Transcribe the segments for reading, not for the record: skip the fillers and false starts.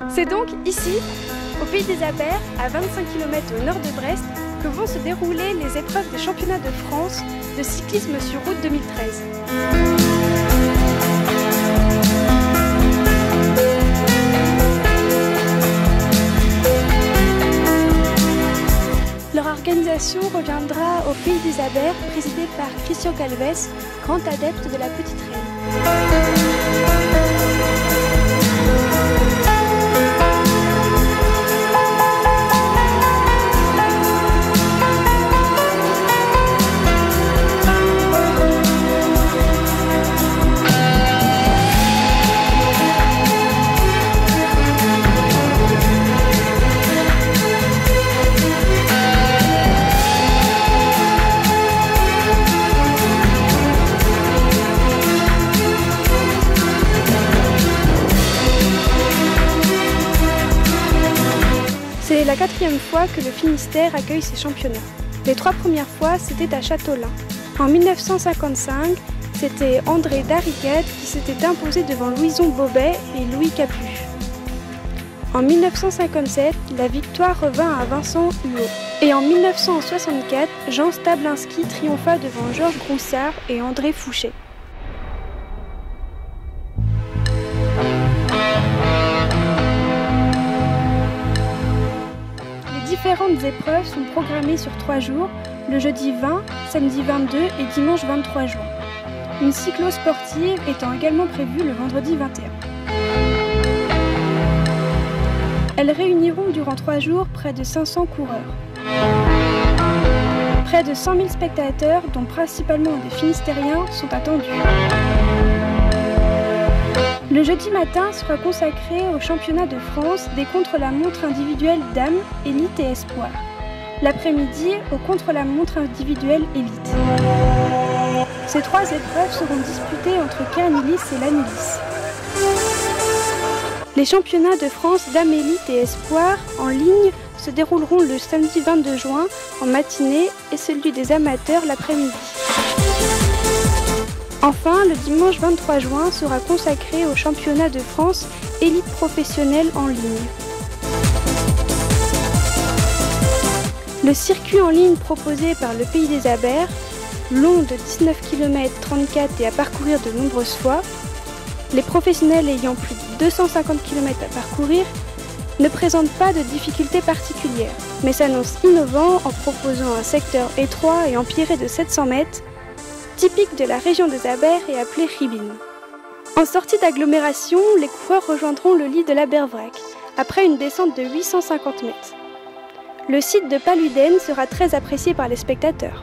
C'est donc ici, au Pays des Abers, à 25 km au nord de Brest, que vont se dérouler les épreuves des championnats de France de cyclisme sur route 2013. Leur organisation reviendra au Pays des Abers, présidé par Christian Calvez, grand adepte de la petite reine. C'est la 4e fois que le Finistère accueille ces championnats. Les 3 premières fois, c'était à Châteaulin. En 1955, c'était André Darriguette qui s'était imposé devant Louison Bobet et Louis Capu. En 1957, la victoire revint à Vincent Huot. Et en 1964, Jean Stablinski triompha devant Georges Groussard et André Fouché. Différentes épreuves sont programmées sur 3 jours, le jeudi 20, samedi 22 et dimanche 23 juin. Une cyclo-sportive étant également prévue le vendredi 21. Elles réuniront durant 3 jours près de 500 coureurs. Près de 100 000 spectateurs, dont principalement des Finistériens, sont attendus. Le jeudi matin sera consacré au championnat de France des contre-la-montre individuelle dames, élite et espoir. L'après-midi au contre-la-montre individuelle élite. Ces 3 épreuves seront disputées entre Kernilis et Lannilis. Les championnats de France dames, élite et espoir en ligne se dérouleront le samedi 22 juin en matinée et celui des amateurs l'après-midi. Enfin, le dimanche 23 juin sera consacré au championnat de France élite professionnelle en ligne. Le circuit en ligne proposé par le Pays des Abers, long de 19 km 34 et à parcourir de nombreuses fois, les professionnels ayant plus de 250 km à parcourir, ne présente pas de difficultés particulières, mais s'annonce innovant en proposant un secteur étroit et empierré de 700 mètres, typique de la région des Abers et appelé Ribine. En sortie d'agglomération, les coureurs rejoindront le lit de l'Abervrac, après une descente de 850 mètres. Le site de Paluden sera très apprécié par les spectateurs.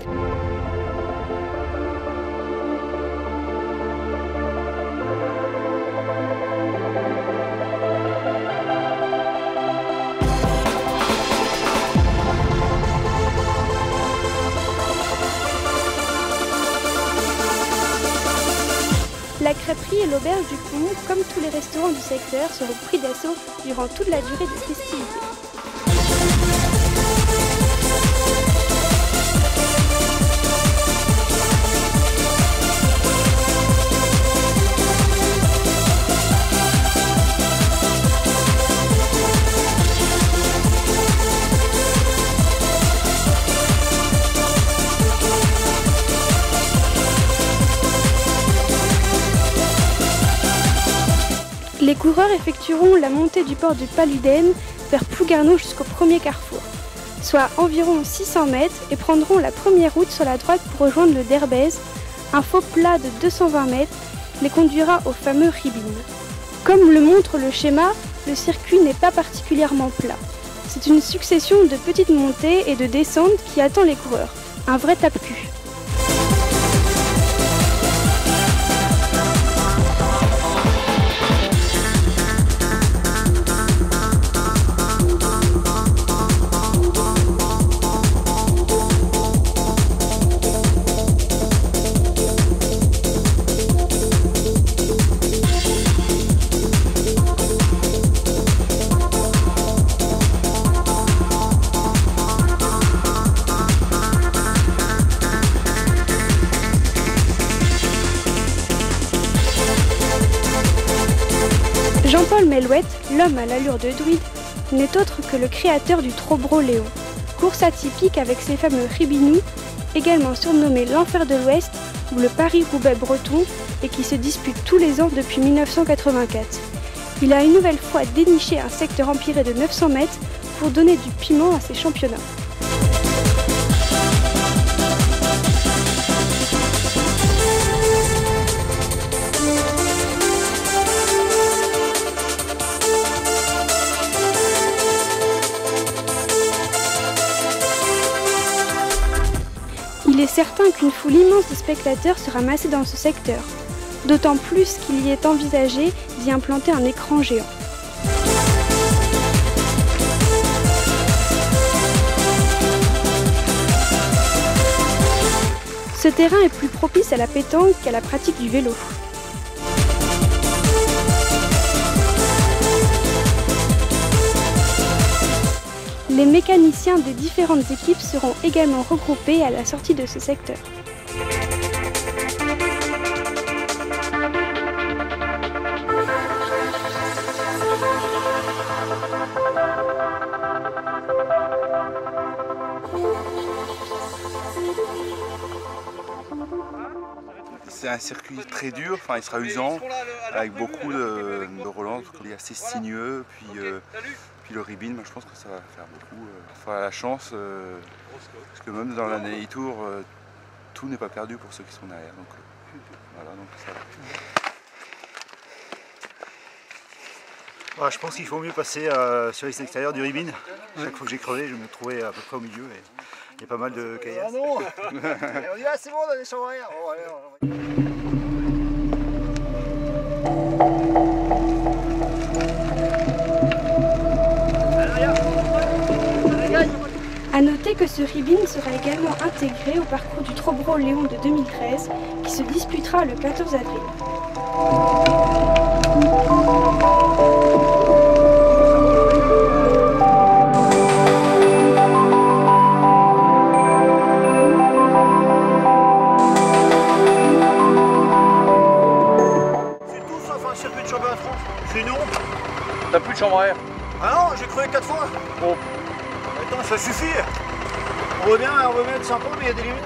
La crêperie et l'auberge du Pont, comme tous les restaurants du secteur, seront pris d'assaut durant toute la durée des festivités. Les coureurs effectueront la montée du port de Paluden vers Plougarneau jusqu'au premier carrefour, soit environ 600 mètres, et prendront la première route sur la droite pour rejoindre le Derbez. Un faux plat de 220 mètres les conduira au fameux Ribine. Comme le montre le schéma, le circuit n'est pas particulièrement plat. C'est une succession de petites montées et de descentes qui attend les coureurs, un vrai tape-cul. fait, l'homme à l'allure de druide n'est autre que le créateur du Trobro Léon. Course atypique avec ses fameux Ribinous, également surnommé l'Enfer de l'Ouest ou le Paris-Roubaix breton et qui se dispute tous les ans depuis 1984. Il a une nouvelle fois déniché un secteur empyré de 900 mètres pour donner du piment à ses championnats. Il est certain qu'une foule immense de spectateurs sera massée dans ce secteur, d'autant plus qu'il y est envisagé d'y implanter un écran géant. Ce terrain est plus propice à la pétanque qu'à la pratique du vélo. Les mécaniciens des différentes équipes seront également regroupés à la sortie de ce secteur. C'est un circuit très dur, enfin il sera usant, avec beaucoup de relance, il est assez sinueux, puis le ribbon, je pense que ça va faire beaucoup. Il faut avoir la chance, parce que même dans l'année tour, tout n'est pas perdu pour ceux qui sont derrière. Donc, voilà, donc ça va. Je pense qu'il faut mieux passer sur les extérieurs du ribbon. Chaque fois que j'ai crevé, je me trouvais à peu près au milieu. Et il y a pas mal de caillasses. Ah non. On dit c'est bon, on a des chambres arrière. A noter que ce ribbon sera également intégré au parcours du Trobro Léon de 2013 qui se disputera le 14 avril. T'as plus de chambre à air? Ah non, j'ai crevé 4 fois. Bon. Attends, ça suffit. On veut bien, on veut mettre sympa, mais il y a des limites.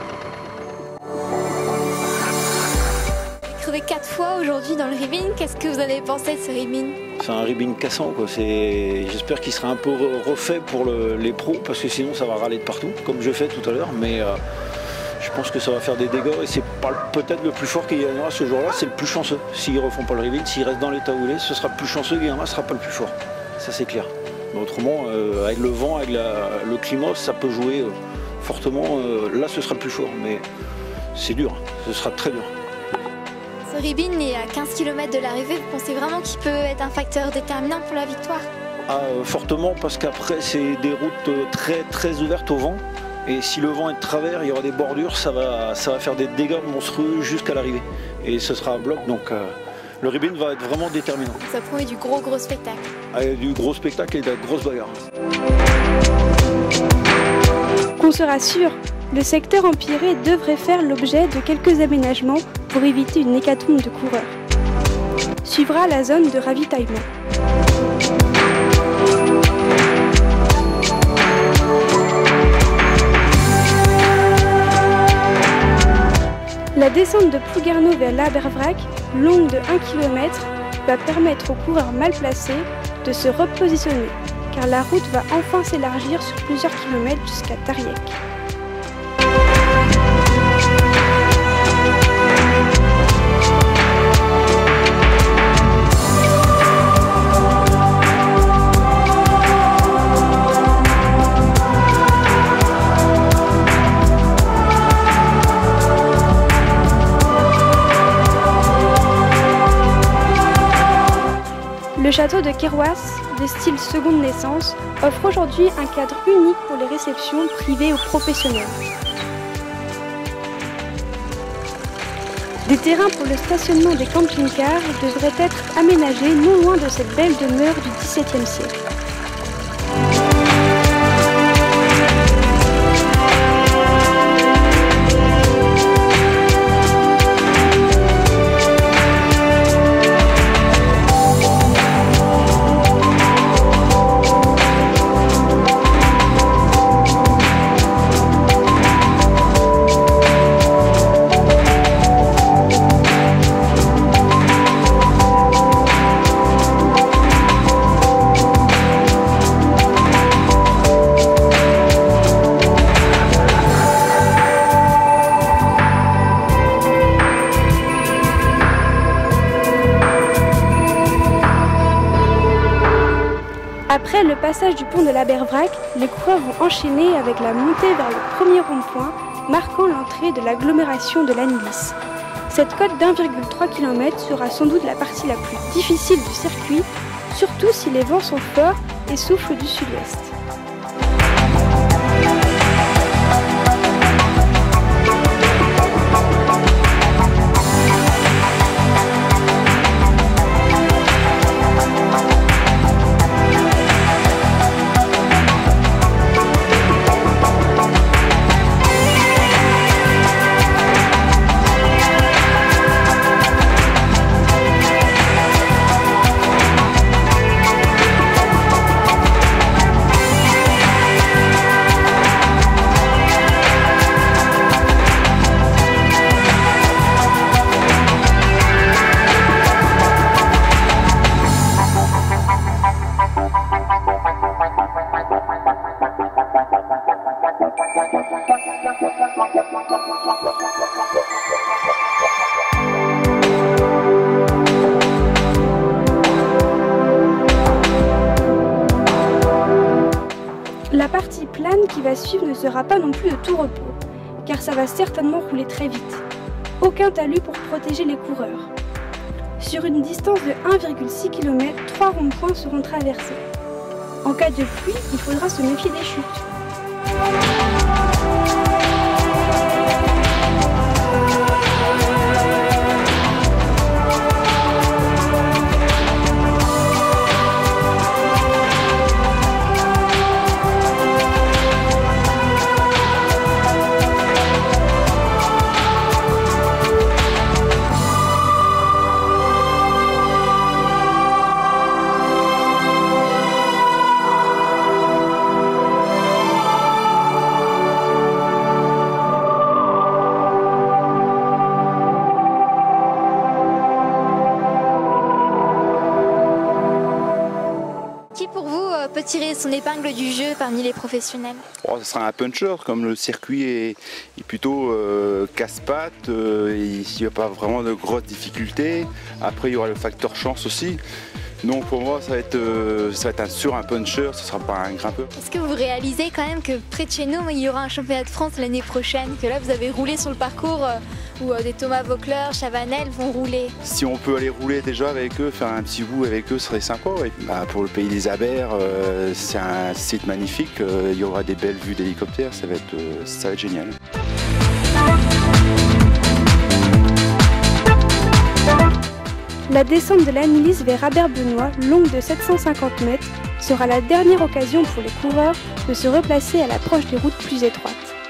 J'ai crevé 4 fois aujourd'hui dans le ribbon. Qu'est-ce que vous avez pensé de ce ribbon? C'est un ribbon cassant, quoi. J'espère qu'il sera un peu refait pour les pros, parce que sinon ça va râler de partout, comme je fais tout à l'heure. Mais je pense que ça va faire des dégâts et c'est peut-être le plus fort qu'il y en aura ce jour-là, c'est le plus chanceux. S'ils refont pas le ribbon, s'ils restent dans l'état où il est, ce sera le plus chanceux qu'il y en a, ce sera pas le plus fort. Ça c'est clair. Mais autrement, avec le vent, avec le climat, ça peut jouer fortement. Là, ce sera le plus fort, mais c'est dur. Ce sera très dur. Ce ribbon est à 15 km de l'arrivée. Vous pensez vraiment qu'il peut être un facteur déterminant pour la victoire? Fortement, parce qu'après, c'est des routes très ouvertes au vent. Et si le vent est de travers, il y aura des bordures, ça va faire des dégâts monstrueux jusqu'à l'arrivée. Et ce sera à bloc, donc le ribbon va être vraiment déterminant. Ça promet du gros spectacle. Du gros spectacle et de la grosse bagarre. Qu'on se rassure, le secteur empyré devrait faire l'objet de quelques aménagements pour éviter une hécatombe de coureurs. Suivra la zone de ravitaillement. La descente de Plouguerneau vers l'Abervrac, longue de 1 km, va permettre aux coureurs mal placés de se repositionner, car la route va enfin s'élargir sur plusieurs kilomètres jusqu'à Tariec. Le château de Kérouas, de style seconde naissance, offre aujourd'hui un cadre unique pour les réceptions privées ou professionnelles. Des terrains pour le stationnement des camping-cars devraient être aménagés non loin de cette belle demeure du XVIIe siècle. Après le passage du pont de l'Abervrac, les coureurs vont enchaîner avec la montée vers le premier rond-point, marquant l'entrée de l'agglomération de l'Anilis. Cette côte d'1,3 km sera sans doute la partie la plus difficile du circuit, surtout si les vents sont forts et soufflent du sud-ouest. La partie plane qui va suivre ne sera pas non plus de tout repos, car ça va certainement rouler très vite. Aucun talus pour protéger les coureurs. Sur une distance de 1,6 km, 3 ronds-points seront traversés. En cas de pluie, il faudra se méfier des chutes. peut tirer son épingle du jeu parmi les professionnels? Oh, ce sera un puncher, comme le circuit est plutôt casse-pattes, il n'y a pas vraiment de grosses difficultés. Après il y aura le facteur chance aussi. Donc pour moi ça va être un puncher, ce ne sera pas un grimpeur. Est-ce que vous réalisez quand même que près de chez nous il y aura un championnat de France l'année prochaine, que là vous avez roulé sur le parcours où des Thomas Voeckler, Chavanel vont rouler? Si on peut aller rouler déjà avec eux, faire un petit bout avec eux, ce serait sympa. Ouais. Pour le pays des Abers, c'est un site magnifique, il y aura des belles vues d'hélicoptères, ça va être génial. La descente de l'Anilis vers Aber-Benoît, longue de 750 mètres, sera la dernière occasion pour les coureurs de se replacer à l'approche des routes plus étroites.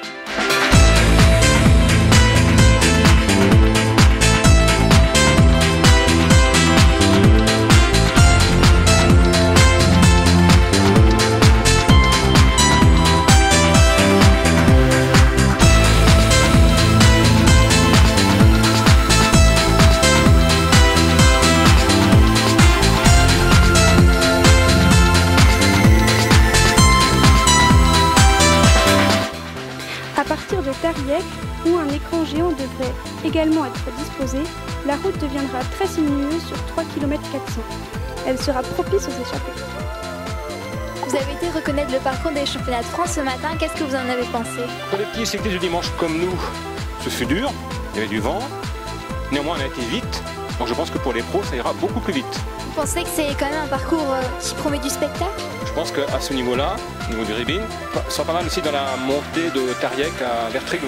Tariec, où un écran géant devrait également être disposé, la route deviendra très sinueuse sur 3 km 400. Elle sera propice aux échappées. Vous avez été reconnaître le parcours des championnats de France ce matin, qu'est-ce que vous en avez pensé? Pour les petits cyclistes du dimanche comme nous, ce fut dur, il y avait du vent, néanmoins on a été vite, donc je pense que pour les pros ça ira beaucoup plus vite. Vous pensez que c'est quand même un parcours qui promet du spectacle? Je pense qu'à ce niveau-là, au niveau du Ribine, ça sera pas mal aussi dans la montée de Tariec vers Trégoun.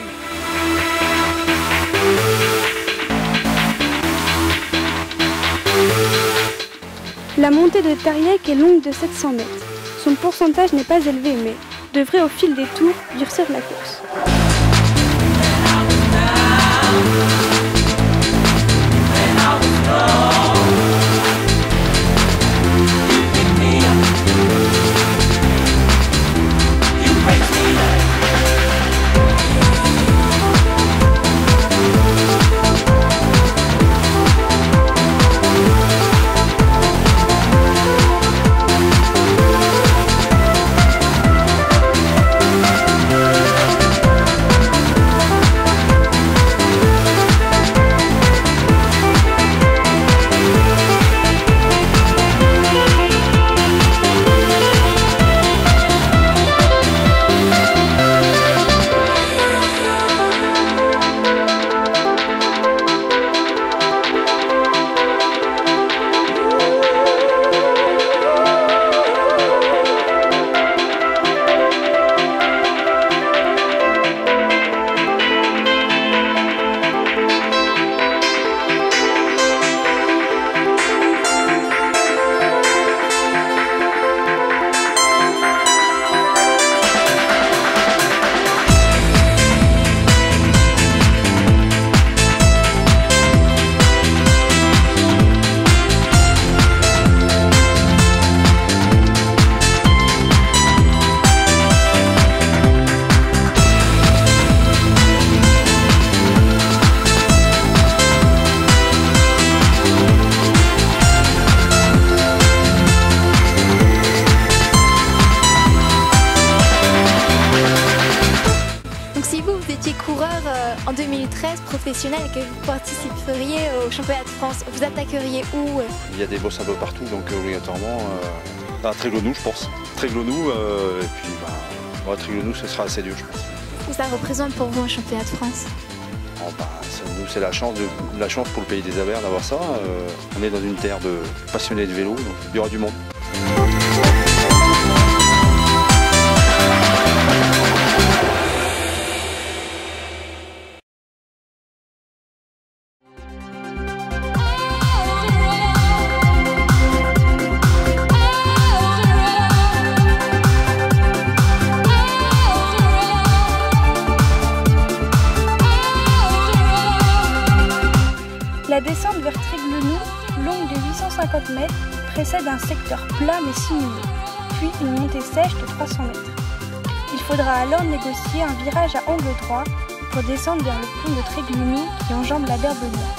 La montée de Tariec est longue de 700 mètres. Son pourcentage n'est pas élevé, mais devrait au fil des tours durcir la course. professionnel et que vous participeriez au championnat de France, vous attaqueriez où? Il y a des bosses un peu partout, donc obligatoirement à Tréglaunou, je pense. Tréglaunou, et puis Tréglaunou, ce sera assez dur, je pense. Qu'est-ce que ça représente pour vous un championnat de France? Nous, c'est la chance pour le pays des Abers d'avoir ça. On est dans une terre de passionnés de vélo, donc il y aura du monde. La descente vers Tréglaunou, longue de 850 mètres, précède un secteur plat mais sinueux, puis une montée sèche de 300 mètres. Il faudra alors négocier un virage à angle droit pour descendre vers le pont de Tréglaunou qui enjambe la Berbenois.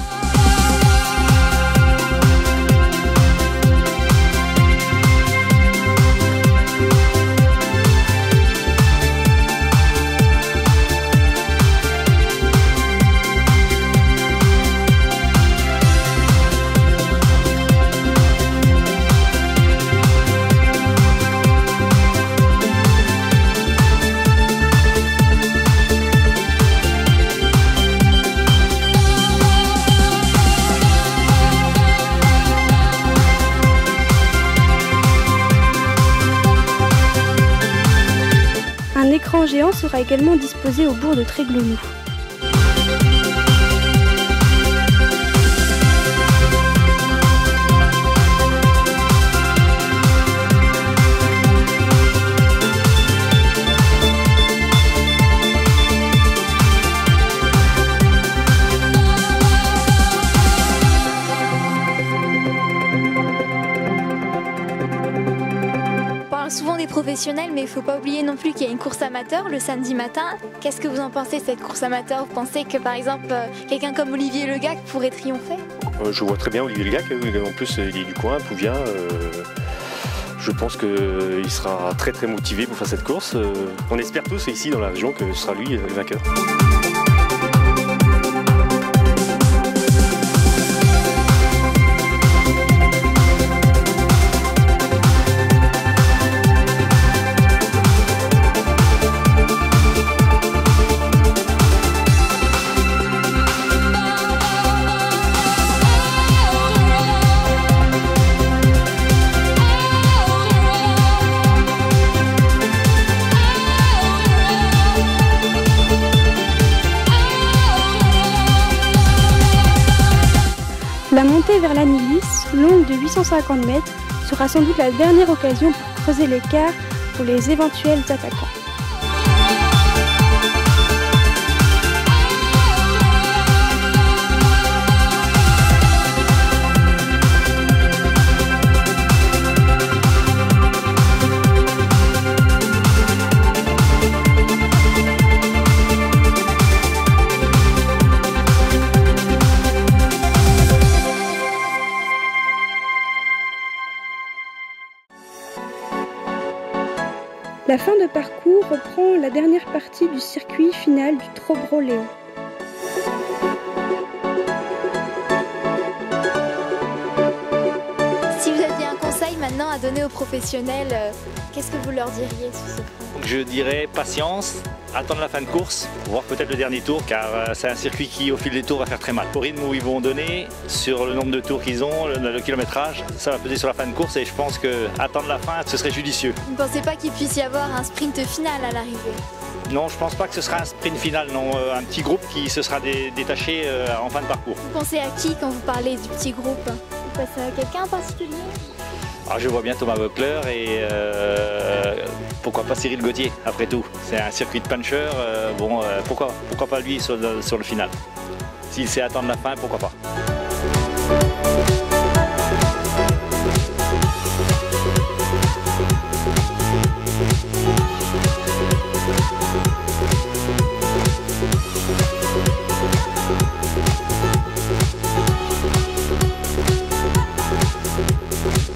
Un écran géant sera également disposé au bourg de Tréglaunou. Souvent des professionnels, mais il ne faut pas oublier non plus qu'il y a une course amateur le samedi matin. Qu'est-ce que vous en pensez de cette course amateur? Vous pensez que par exemple quelqu'un comme Olivier Legac pourrait triompher? Je vois très bien Olivier Legac, en plus il est du coin, Pouvien. Je pense qu'il sera très très motivé pour faire cette course. On espère tous ici dans la région que ce sera lui le vainqueur. La montée vers l'Anilis, longue de 850 mètres, sera sans doute la dernière occasion pour creuser l'écart pour les éventuels attaquants. La fin de parcours reprend la dernière partie du circuit final du Trobro-Léon. Si vous aviez un conseil maintenant à donner aux professionnels, qu'est-ce que vous leur diriez sur ce point? Je dirais patience, attendre la fin de course, voir peut-être le dernier tour, car c'est un circuit qui au fil des tours va faire très mal. Au rythme où ils vont donner, sur le nombre de tours qu'ils ont, le kilométrage, ça va peser sur la fin de course et je pense que attendre la fin, ce serait judicieux. Vous ne pensez pas qu'il puisse y avoir un sprint final à l'arrivée? Non, je pense pas que ce sera un sprint final, non, un petit groupe qui se sera détaché en fin de parcours. Vous pensez à qui quand vous parlez du petit groupe? Vous pensez à quelqu'un en particulier? Alors je vois bien Thomas Voeckler et pourquoi pas Cyril Gauthier, après tout. C'est un circuit de puncher, pourquoi pas lui sur le final. S'il sait attendre la fin, pourquoi pas.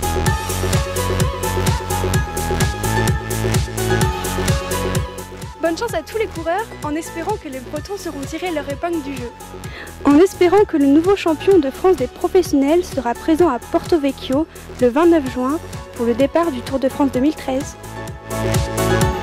Bonne chance à tous les coureurs en espérant que les Bretons seront tirés leur épingle du jeu. En espérant que le nouveau champion de France des professionnels sera présent à Porto Vecchio le 29 juin pour le départ du Tour de France 2013.